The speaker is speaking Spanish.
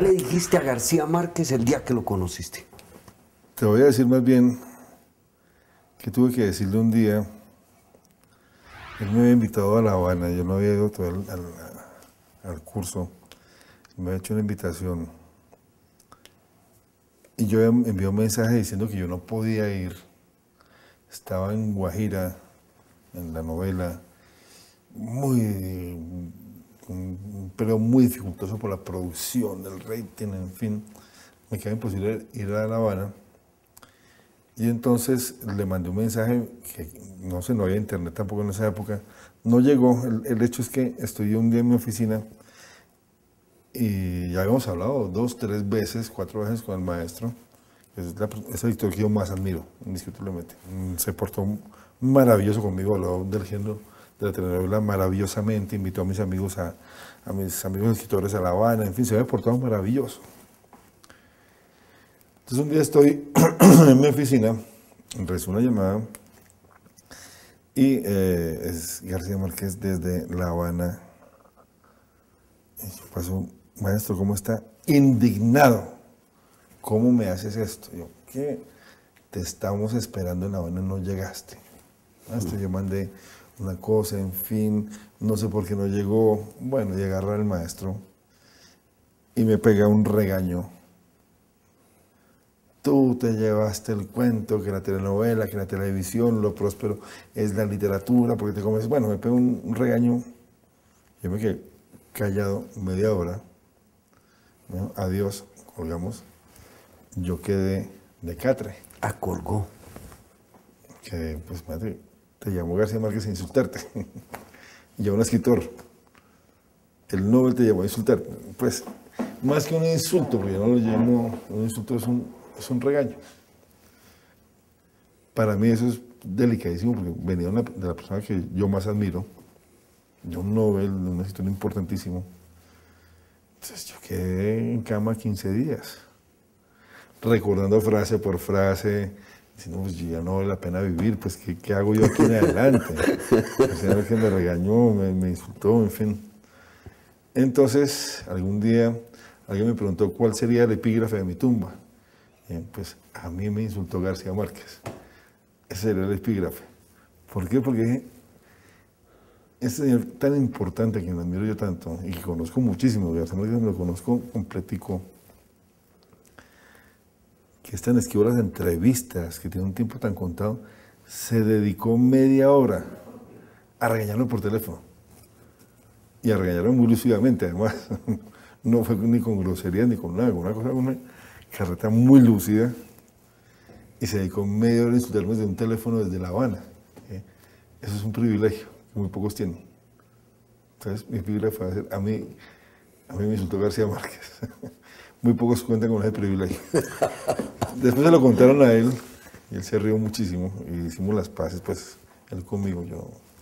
le dijiste a García Márquez el día que lo conociste? Te voy a decir más bien que tuve que decirle un día. Él me había invitado a La Habana, yo no había ido todavía al curso, me había hecho una invitación y yo envié un mensaje diciendo que yo no podía ir. Estaba en Guajira, en la novela, un periodo muy dificultoso por la producción, el rating, en fin, me quedaba imposible ir a La Habana. Y entonces le mandé un mensaje que no sé, no había internet tampoco en esa época. No llegó. El hecho es que estoy un día en mi oficina y ya habíamos hablado 2, 3 veces, 4 veces con el maestro. Es el editor que yo más admiro, indiscutiblemente. Se portó maravilloso conmigo, habló del género de la telenovela maravillosamente, invitó a mis amigos escritores a La Habana, en fin, se había portado maravilloso. Entonces un día estoy en mi oficina, recibo una llamada y es García Márquez desde La Habana. Y yo paso, maestro, ¿cómo está? Indignado. ¿Cómo me haces esto? Yo, ¿qué? Te estamos esperando en La Habana y no llegaste. Maestro, yo mandé una cosa, en fin, no sé por qué no llegó. Bueno, y agarra el maestro y me pega un regaño. Tú te llevaste el cuento que la telenovela, que la televisión, lo próspero es la literatura, porque te comes. Bueno, me pegó un regaño. Yo me quedé callado media hora. ¿No? Adiós, colgamos. Yo quedé de catre. Ah, colgó. Que, pues, madre, te llamó García Márquez a insultarte. Y a un escritor. El Nobel te llamó a insultarte. Pues, más que un insulto, porque yo no lo llamo, un insulto es un regaño. Para mí eso es delicadísimo porque venía de la persona que yo más admiro, de un Nobel, de un escritor importantísimo. Entonces yo quedé en cama 15 días, recordando frase por frase, diciendo, pues ya no vale la pena vivir, pues ¿qué hago yo aquí en adelante? El señor que me regañó, me insultó, en fin. Entonces, algún día alguien me preguntó cuál sería el epígrafe de mi tumba. Pues a mí me insultó García Márquez. Ese era el epígrafe. ¿Por qué? Porque ese señor tan importante, a quien admiro yo tanto, y que conozco muchísimo, García Márquez me lo conozco completico, que está en esquivo las entrevistas, que tiene un tiempo tan contado, se dedicó media hora a regañarlo por teléfono. Y a regañarlo muy lúcidamente, además. No fue ni con grosería ni con nada, con una carreta muy lúcida, y se dedicó media hora a insultarme desde un teléfono desde La Habana. Eso es un privilegio que muy pocos tienen. Entonces, mi epígrafe fue a mí me insultó García Márquez. Muy pocos cuentan con ese privilegio. Después se lo contaron a él, y él se rió muchísimo, y hicimos las paces, pues, él conmigo, yo